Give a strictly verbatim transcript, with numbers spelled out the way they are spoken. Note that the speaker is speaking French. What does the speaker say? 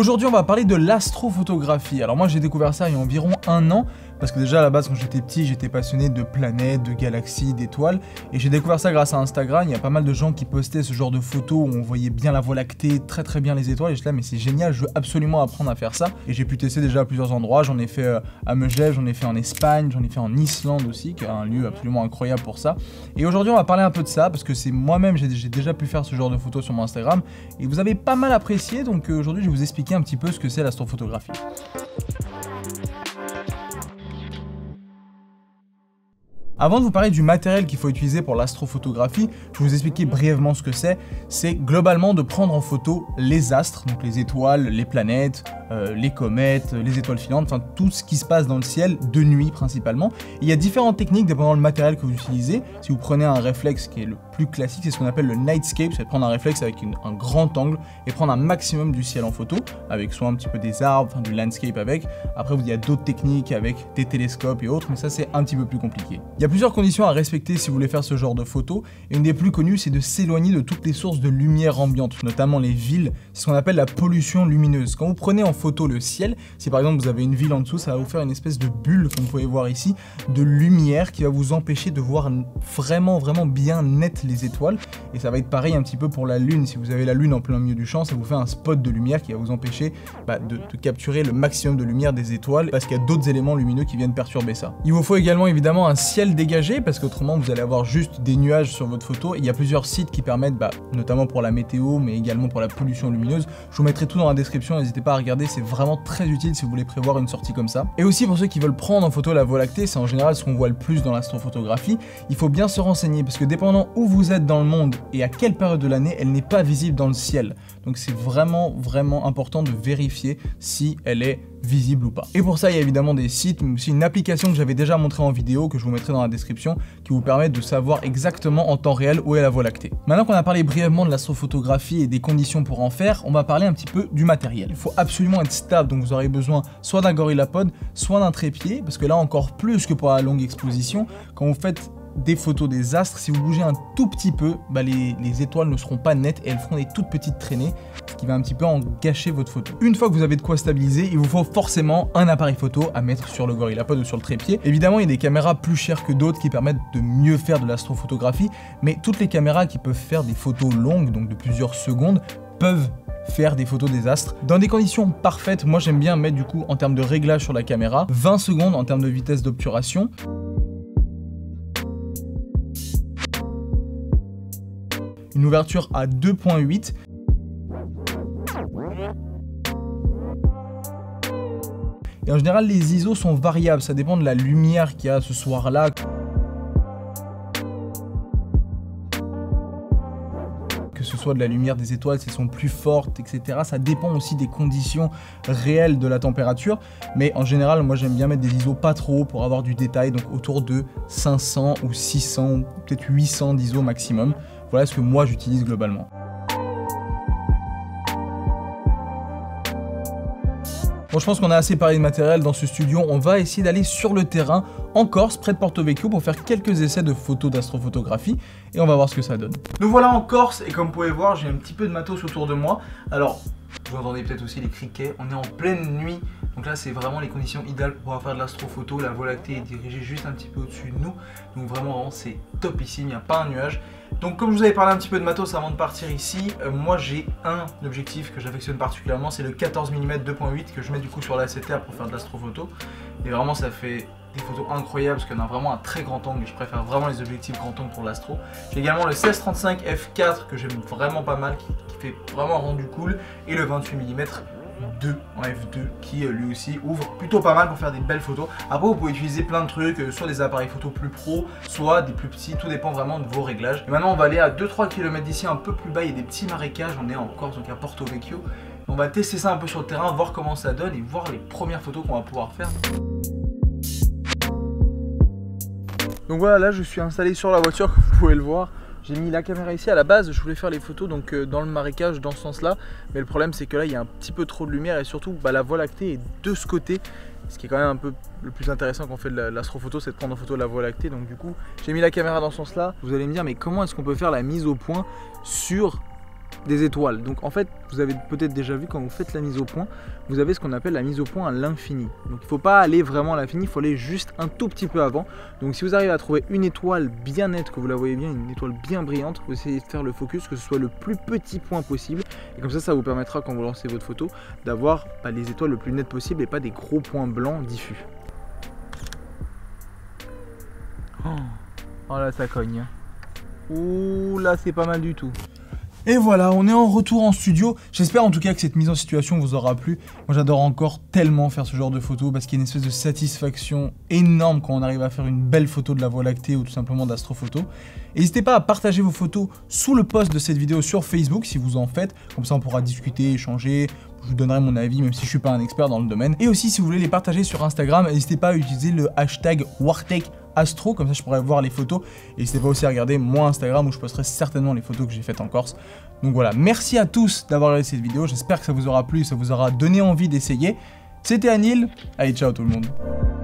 Aujourd'hui, on va parler de l'astrophotographie. Alors moi, j'ai découvert ça il y a environ un an, parce que déjà à la base, quand j'étais petit, j'étais passionné de planètes, de galaxies, d'étoiles, et j'ai découvert ça grâce à Instagram. Il y a pas mal de gens qui postaient ce genre de photos où on voyait bien la Voie lactée, très très bien les étoiles, et je suis là, mais c'est génial, je veux absolument apprendre à faire ça. Et j'ai pu tester déjà à plusieurs endroits, j'en ai fait à Megève, j'en ai fait en Espagne, j'en ai fait en Islande aussi, qui est un lieu absolument incroyable pour ça. Et aujourd'hui, on va parler un peu de ça, parce que c'est moi-même, j'ai déjà pu faire ce genre de photos sur mon Instagram, et vous avez pas mal apprécié, donc euh, aujourd'hui, je vais vous expliquer un petit peu ce que c'est l'astrophotographie. Avant de vous parler du matériel qu'il faut utiliser pour l'astrophotographie, je vais vous expliquer brièvement ce que c'est. C'est globalement de prendre en photo les astres, donc les étoiles, les planètes, euh, les comètes, les étoiles filantes, enfin tout ce qui se passe dans le ciel, de nuit principalement. Et il y a différentes techniques dépendant du matériel que vous utilisez. Si vous prenez un réflexe qui est le plus classique, c'est ce qu'on appelle le nightscape, c'est prendre un réflexe avec une, un grand angle et prendre un maximum du ciel en photo, avec soit un petit peu des arbres, enfin du landscape avec. Après, il y a d'autres techniques avec des télescopes et autres, mais ça c'est un petit peu plus compliqué. Il y a plusieurs conditions à respecter si vous voulez faire ce genre de photos, et une des plus connues, c'est de s'éloigner de toutes les sources de lumière ambiante, notamment les villes. C'est ce qu'on appelle la pollution lumineuse. Quand vous prenez en photo le ciel, si par exemple vous avez une ville en dessous, ça va vous faire une espèce de bulle, comme vous pouvez voir ici, de lumière qui va vous empêcher de voir vraiment vraiment bien net les étoiles. Et ça va être pareil un petit peu pour la lune. Si vous avez la lune en plein milieu du champ, ça vous fait un spot de lumière qui va vous empêcher bah, de, de capturer le maximum de lumière des étoiles, parce qu'il y a d'autres éléments lumineux qui viennent perturber ça. Il vous faut également évidemment un ciel dégagé, parce qu'autrement vous allez avoir juste des nuages sur votre photo. Et il y a plusieurs sites qui permettent, bah, notamment pour la météo, mais également pour la pollution lumineuse. Je vous mettrai tout dans la description, n'hésitez pas à regarder, c'est vraiment très utile si vous voulez prévoir une sortie comme ça. Et aussi pour ceux qui veulent prendre en photo la Voie lactée, c'est en général ce qu'on voit le plus dans l'astrophotographie. Il faut bien se renseigner, parce que dépendant où vous êtes dans le monde et à quelle période de l'année, elle n'est pas visible dans le ciel. Donc c'est vraiment vraiment important de vérifier si elle est visible ou pas. Et pour ça, il y a évidemment des sites, mais aussi une application que j'avais déjà montré en vidéo, que je vous mettrai dans la description, qui vous permet de savoir exactement en temps réel où est la Voie lactée. Maintenant qu'on a parlé brièvement de l'astrophotographie et des conditions pour en faire, on va parler un petit peu du matériel. Il faut absolument être stable, donc vous aurez besoin soit d'un GorillaPod, soit d'un trépied, parce que là encore plus que pour la longue exposition, quand vous faites des photos des astres, si vous bougez un tout petit peu, bah les, les étoiles ne seront pas nettes et elles feront des toutes petites traînées, ce qui va un petit peu en gâcher votre photo. Une fois que vous avez de quoi stabiliser, il vous faut forcément un appareil photo à mettre sur le GorillaPod ou sur le trépied. Évidemment, il y a des caméras plus chères que d'autres qui permettent de mieux faire de l'astrophotographie, mais toutes les caméras qui peuvent faire des photos longues, donc de plusieurs secondes, peuvent faire des photos des astres dans des conditions parfaites. Moi j'aime bien mettre du coup en termes de réglage sur la caméra, vingt secondes en termes de vitesse d'obturation. Une ouverture à deux point huit. Et en général, les I S O sont variables, ça dépend de la lumière qu'il y a ce soir-là. Que ce soit de la lumière des étoiles, si elles sont plus fortes, et cetera. Ça dépend aussi des conditions réelles de la température. Mais en général, moi j'aime bien mettre des I S O pas trop hauts pour avoir du détail, donc autour de cinq cents ou six cents, peut-être huit cents d'I S O maximum. Voilà ce que moi j'utilise globalement. Bon, je pense qu'on a assez parlé de matériel dans ce studio. On va essayer d'aller sur le terrain en Corse, près de Porto Vecchio, pour faire quelques essais de photos d'astrophotographie et on va voir ce que ça donne. Nous voilà en Corse et comme vous pouvez voir, j'ai un petit peu de matos autour de moi. Alors, vous entendez peut-être aussi les criquets. On est en pleine nuit, donc là c'est vraiment les conditions idéales pour pouvoir faire de l'astrophoto. La Voie lactée est dirigée juste un petit peu au-dessus de nous, donc vraiment, vraiment c'est top ici, il n'y a pas un nuage. Donc comme je vous avais parlé un petit peu de matos avant de partir ici, euh, moi j'ai un objectif que j'affectionne particulièrement, c'est le quatorze millimètres deux point huit que je mets du coup sur la sept R pour faire de l'astrophoto. Et vraiment ça fait des photos incroyables parce qu'on a vraiment un très grand angle et je préfère vraiment les objectifs grand angle pour l'astro. J'ai également le seize trente-cinq f quatre que j'aime vraiment pas mal, qui, qui fait vraiment un rendu cool, et le vingt-huit millimètres deux en f deux qui lui aussi ouvre plutôt pas mal pour faire des belles photos. Après vous pouvez utiliser plein de trucs, soit des appareils photo plus pro, soit des plus petits, tout dépend vraiment de vos réglages. Et maintenant on va aller à deux trois kilomètres d'ici, un peu plus bas, il y a des petits marécages, on est en Corse donc à Porto Vecchio. On va tester ça un peu sur le terrain, voir comment ça donne et voir les premières photos qu'on va pouvoir faire. Donc voilà, là je suis installé sur la voiture comme vous pouvez le voir. J'ai mis la caméra ici. À la base je voulais faire les photos donc euh, dans le marécage, dans ce sens là, mais le problème c'est que là il y a un petit peu trop de lumière et surtout bah, la Voie lactée est de ce côté, ce qui est quand même un peu le plus intéressant quand on fait de l'astrophoto, c'est de prendre en photo la Voie lactée. Donc du coup j'ai mis la caméra dans ce sens là. Vous allez me dire mais comment est-ce qu'on peut faire la mise au point sur des étoiles. Donc en fait, vous avez peut-être déjà vu quand vous faites la mise au point, vous avez ce qu'on appelle la mise au point à l'infini. Donc il ne faut pas aller vraiment à l'infini, il faut aller juste un tout petit peu avant. Donc si vous arrivez à trouver une étoile bien nette, que vous la voyez bien, une étoile bien brillante, vous essayez de faire le focus, que ce soit le plus petit point possible. Et comme ça, ça vous permettra quand vous lancez votre photo d'avoir bah, les étoiles le plus nettes possible et pas des gros points blancs diffus. Oh, oh là ça cogne. Ouh là c'est pas mal du tout. Et voilà, on est en retour en studio. J'espère en tout cas que cette mise en situation vous aura plu. Moi j'adore encore tellement faire ce genre de photos parce qu'il y a une espèce de satisfaction énorme quand on arrive à faire une belle photo de la Voie lactée ou tout simplement d'astrophoto. N'hésitez pas à partager vos photos sous le post de cette vidéo sur Facebook si vous en faites. Comme ça on pourra discuter, échanger. Je vous donnerai mon avis même si je suis pas un expert dans le domaine. Et aussi si vous voulez les partager sur Instagram, n'hésitez pas à utiliser le hashtag Wartech Astro, comme ça je pourrais voir les photos. Et n'hésitez pas aussi à regarder mon Instagram où je posterai certainement les photos que j'ai faites en Corse. Donc voilà, merci à tous d'avoir regardé cette vidéo, j'espère que ça vous aura plu, ça vous aura donné envie d'essayer. C'était Anil, allez ciao tout le monde.